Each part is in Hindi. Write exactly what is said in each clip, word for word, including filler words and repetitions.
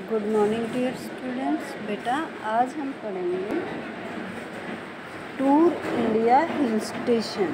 Good morning dear students. बेटा आज हम पढ़ेंगे tour India hill station.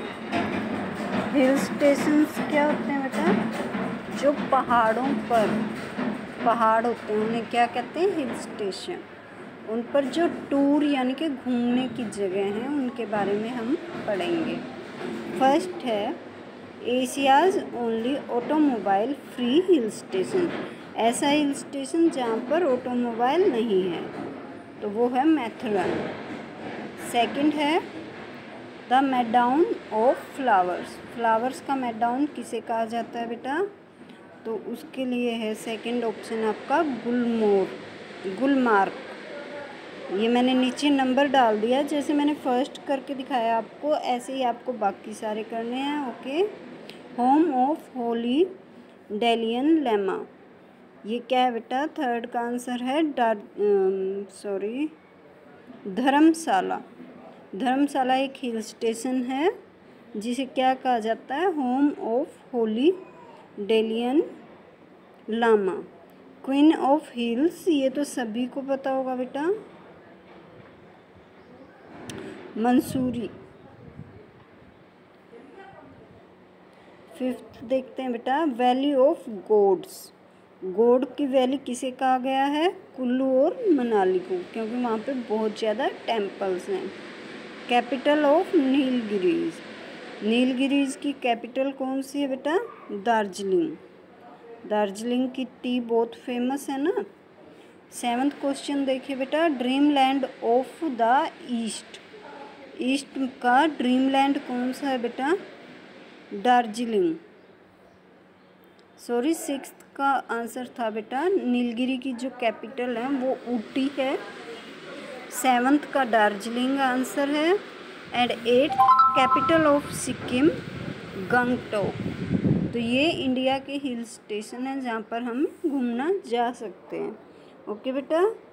Hill stations क्या होते हैं बेटा? जो पहाड़ों पर पहाड़ होते हैं उन्हें क्या कहते हैं? Hill station. उन पर जो टूर यानी कि घूमने की जगह हैं उनके बारे में हम पढ़ेंगे। फर्स्ट है Asia's only automobile free hill station. ऐसा हिल स्टेशन जहाँ पर ऑटोमोबाइल नहीं है तो वो है मैथुरन। सेकंड है the meadow of flowers. Flowers का मेडाउन किसे कहा जाता है बेटा? तो उसके लिए है सेकंड ऑप्शन आपका गुलमोर, गुलमार्ग। ये मैंने नीचे नंबर डाल दिया, जैसे मैंने फर्स्ट करके दिखाया आपको ऐसे ही आपको बाकी सारे करने हैं। Okay. Home of holy Dalai Lama, ये क्या है बेटा? थर्ड का आंसर है डार सॉरी धर्मशाला। धर्मशाला एक हिल स्टेशन है जिसे क्या कहा जाता है? Home of holy Dalai Lama. Queen of hills, ये तो सभी को पता होगा बेटा, मंसूरी। फिफ्थ देखते हैं बेटा, वैली ऑफ गॉड्स। गॉड की वैली किसे कहा गया है? कुल्लू और मनाली को, क्योंकि वहाँ पे बहुत ज़्यादा टेम्पल्स हैं। Capital of Nilgiris. नीलगिरीज की कैपिटल कौन सी है बेटा? दार्जिलिंग। दार्जिलिंग की टी बहुत फेमस है ना। सेवन्थ क्वेश्चन देखिए बेटा, dream land of the east. East का ड्रीम लैंड कौन सा है बेटा? दार्जिलिंग। सॉरी सिक्स्थ का आंसर था बेटा नीलगिरी की जो कैपिटल है वो ऊटी है। सेवन्थ का दार्जिलिंग आंसर है। And eighth capital of Sikkim Gangtok. तो ये इंडिया के हिल स्टेशन है जहाँ पर हम घूमना जा सकते हैं। ओके बेटा।